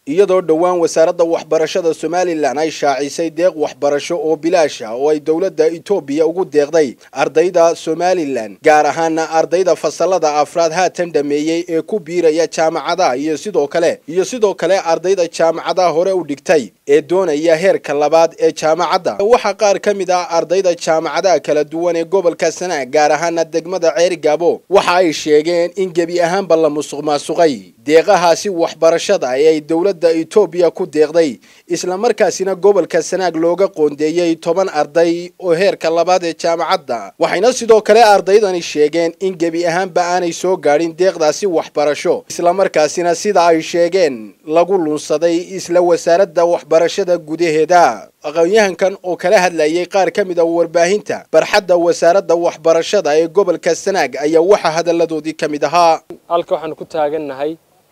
iyadoo dhawaan wasaaradda waxbarashada Somaliland ay shaacisay deeq waxbarasho oo bilaash ah oo ay dawladda Itoobiya ugu deeqday ardayda Somaliland gaar ahaan ardayda fasalada afraad haatan dhameeyay ee ku biiraya jaamacadaha iyo sidoo kale ardayda jaamacadaha hore u dhigtay ee doonaya heerka labaad ee jaamacadda waxa qaar kamid ah ardayda jaamacadaha kala duwan ee gobolka Sanaag gaar ahaan degmada Ceerigaabo waxa ay sheegeen in gebi ahaanba la musuqmaasuqay deeqahaasi waxbarashada ay dawladda Itoobiya ku deeqday isla markaasina gobolka Sanaag looga qoondeeyay 10 arday oo heerka labaad ee jaamacadda waxayna sidoo kale ardaydani sheegeen in gebi ahaanba aanay soo gaarin deeqdaasi waxbarasho isla markaasina sida ay sheegeen lagu lunsaday isla wasaaradda waxbarashada gudaheeda aqoonyahankan oo kala hadlayay qaar kamid ah warbaahinta barxadda wasaaradda waxbarashada ee gobolka Sanaag ayaa waxa hadaladoodii kamid ahaa halka waxaan ku taaganahay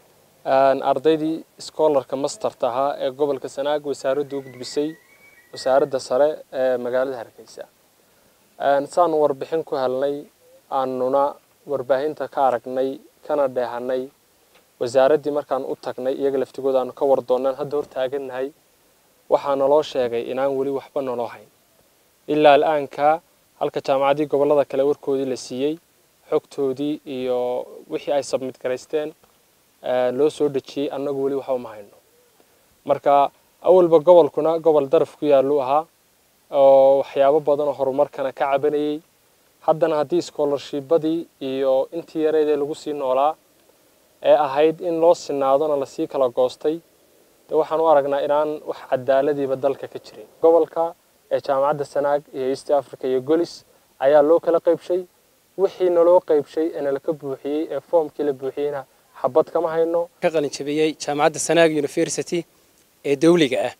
ardaydii scholarka masterta ahaa ee gobolka Sanaag wasaaraddu u gudbisay wasaaradda sare ee magaalada Hargeysa saan warbixin ku helnay aanuna warbaahinta ka aragnay kana dheehanay wasaaraddii markaan u tagnay iyaga laftigooda aanu ka wardoonaan hadda hor taaganahay waxaana loo sheegay inaan wali waxba nolo hayn ilaa aanka halka jaamacadii gobolada kale warkoodii la siiyay xogtoodii iyo wixii ay submit gareysteen loo soo dhajiyay annagu wali waxa ma hayno marka awalba gobolkuna gobol daraf ku yaalo ahaa oo waxyaabo badan oo horumarkana ka cabanayay haddana hadii scholarship-badii iyo intii yareedee lagu sii noolaa ee ahayd in loo sinaadona la sii kala goostay waxaan u aragnaa inaan wax cadaaladiiba dalka ka jirin gobolka ee jaamacadda Sanaag iyo East Africa iyo Golis ayaa loo kala qaybshay wixii naloo qaybshay in la ka buuxiyay ee foomkii la buuxiyayna xabad kama hayno ka qalin jabiyay jaamacadda Sanaag University ee dawliga ah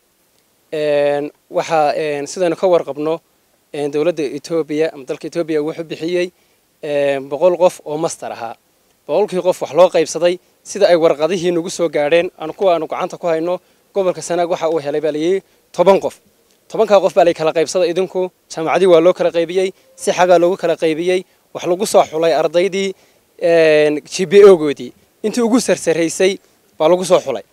waxa sidaan ka warqabno dawladda Itoobiya ama dalka Itoobiya wuxuu bixiyay 100 qof oo master ahaa 100 qof wax loo qaybsaday sida ay warqadihii nagu soo gaareen aan gacanta ku hayno gobolka Sanaag waxa uu helay baliyay 10 qof 10ka qof baa la kala qaybsaday idinku jaamacadii waa loo kala qaybiyay si xaga loogu kala qaybiyay wax lagu soo xulay ardaydii GPA goodii intii ugu sarsareysay baa lagu soo xulay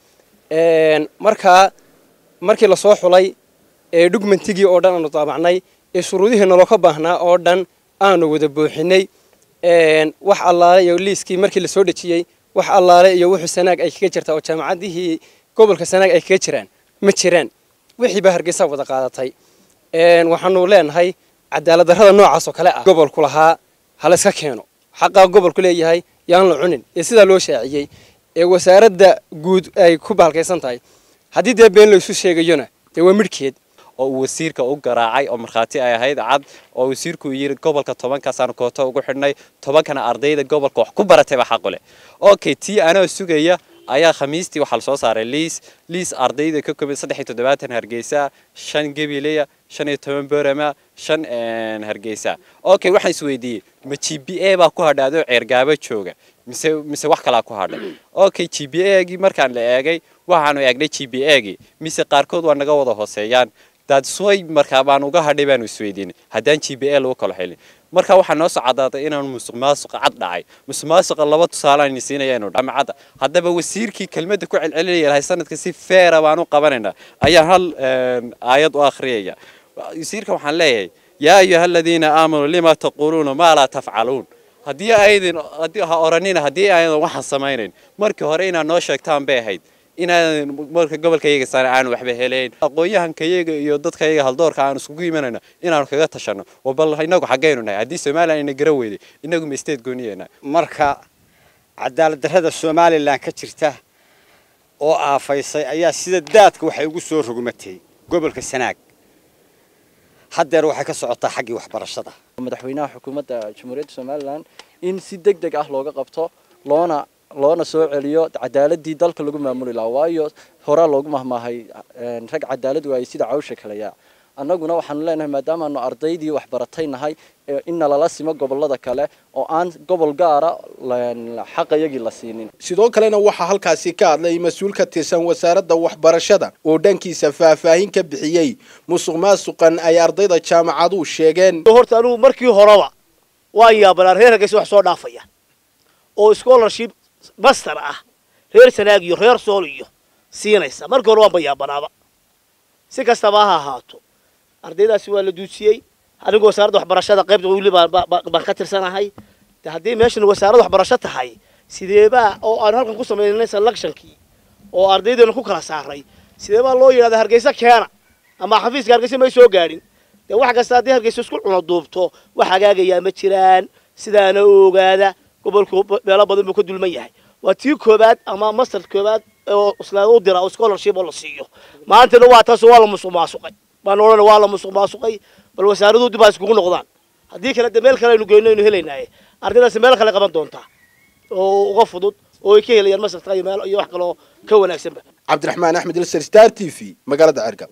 markii la soo xulay documentigii oo dhan aanu taabacnay shuruudihii naloo ka baahnaa oo dhan aanu wada buuxinay wax allaale iyo liiskii markii la soo dhajiyay wax allaale iyo wuxuu Sanaag ay kaga jirtaa oo jaamacadihii gobolka Sanaag ay kaga jiraan ma jiraan wixii ba Hargeysa wada qaadatay waxaanu leenahay cadaalad darrada noocaas oo kale ah gobolku lahaa hal iska keeno xaqa gobolku leeyahay yaan la cunin sida loo shaaciyay wasaaradda guud ay ku baalkaysan tahay hadii been la isu sheegayona waa midkeed oo wasiirka u garaacay oo marxaati ay ahayd cad oo wasiirku yiri gobolka 10 ka sano kooto ugu xidhnay 10 kana ardayda gobolka wax ku baratay waxa qole okay tii ana sugaya ayaa khamiistii waxa la soo saaray liis ardayda ka kooban 73 Hargeysa 5 Gabileya 15 Boorama 5 Hargeysa okay waxaan isweydiiyay ma GPA ba ku hadhaado Ceergaabo jooga mise wax kala ku hadhay okay GPA-gi markaan la eegay waxaanu eegnay GPA-gi mise qaarkood waa naga wada hooseeyaan dad sooy marka baan uga hadhay baan isweydiinay hadaan GPA loo kala helin marka waxa noo socodaaday inaan musuqmaasuq cad dhacay musuqmaasuq laba tusaale aan siinayeen jaamacadda haddaba wasiirkii kelmadda ku celcelinayay sanadka si fair baan u qabanaynaa ayaa hal aayad u akhriyay wasiirka waxaan leeyahay yaa ayyuhalladina aamanu lima taquluna ma la tafcaluun hadii ha oranina hadii aydan waxa sameeyeen markii hore inaan noo sheegtaan bay ahayd inaan marka gobolkayga aan waxba heleen aqoonyahankayaga iyo dadkayaga haldoorka aan isku iimanayna inaan kaga tashano oo bal inagu xageeynu nahay hadii Soomaaliland ina garan weeday inagu ma state gooniyana marka cadaalad darrada Soomaaliland ka jirta oo aafaysay ayaa sida daadka waxay ugu soo rogmatay gobolka Sanaag hadeer waxa ka socota xaqii waxbarashada madaxweynaha xukuumadda Jamhuuriyadda Somaliland in si degdeg ah looga qabto loona soo celiyo cadaaladii dalka lagu maamuli lahaa waayo hore loogu mahmaahay rag cadaalad waayay sida cawsha kale annaguna waxaan leenahay maadaama aanu ardaydii wax barataynahay in la simo gobolada kale oo aan gobol gaara xaqayagii la siinin sidoo kalena waxa halkaasi ka hadlay mas'uul ka tirsan wasaaradda waxbarashada oo dhankiisa faahfaahin ka bixiyay musuqmaasuqan ay ardayda jaamacadu sheegeen horta anu markii horeba waa yaabana reer Hargeysa wax soo dhaafaya oo scholarship master ah reer Sanaag iyo reer Sool iyo siinaysa marka hore waan bayaabanaaba si kastaba ha ahaato ardaydaasi waa la duusiyey anigoo wasaaradda waxbarashada qaybta weli baan ka tirsanahay haddii meeshan wasaaradda waxbarasho tahay sideebaa oo aan halkan ku sameynay selectionkii oo ardaydeena ku kala saaray sideebaa loo yiraahdaa Hargeysa keena ama xafiiska Hargeysa ma soo gaarin wax kasta haddii Hargeysa isku cuno duubto wax hagaagaya ma jiraan sidaana ogaada gobolku meelo badan buu ka dulman yahay waa tii koobaad ama master koobaad oo isla u dira scholarship oo la siiyo maantana waa taas waa la musuqmaasuqay baan oranay waa la musuqmaasuqay bal wasaaraddu dib ay isku noqdaan haddii kale meel kale aynu geeyno inuu helaynaaye ardaydaas meel kale qaban doontaa oo uga fudud oo ay ka helayaan master iyo meel iyo wax kale oo ka wanaagsan Cabdiraxmaan Axmed Star TV magaalada Cergal